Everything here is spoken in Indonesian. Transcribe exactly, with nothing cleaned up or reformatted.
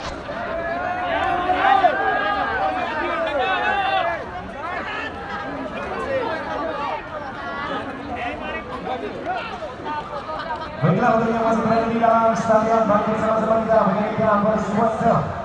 Baiklah, untuk yang masih berada di dalam stadion, bangkit sama-sama kita menyanyikan First Water.